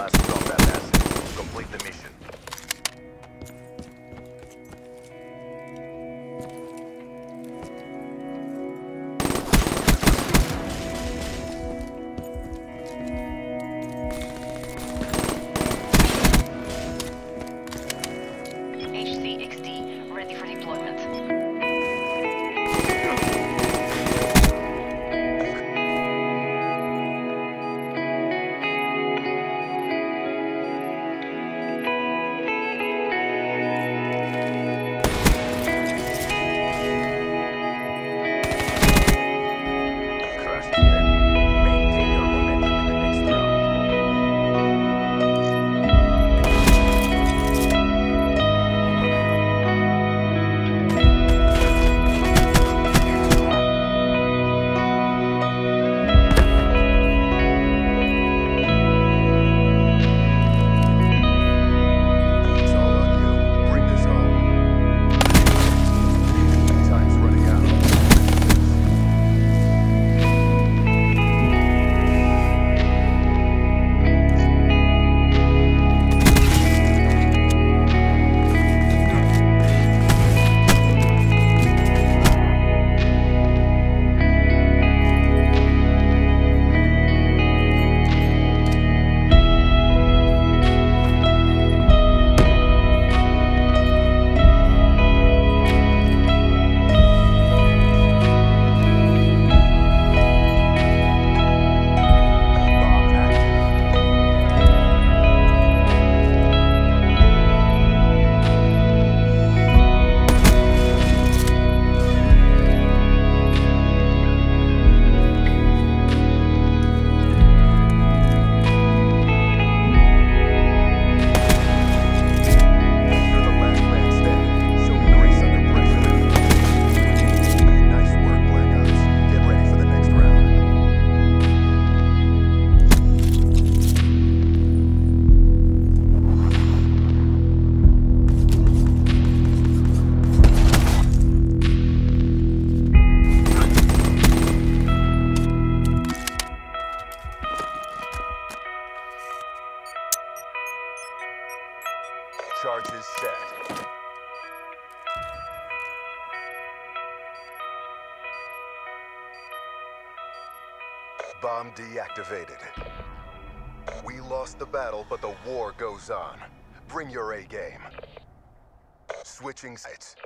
last combat asset. Complete the mission. HCXD ready for deployment. Charges set. Bomb deactivated. We lost the battle, but the war goes on. Bring your A game. Switching sites.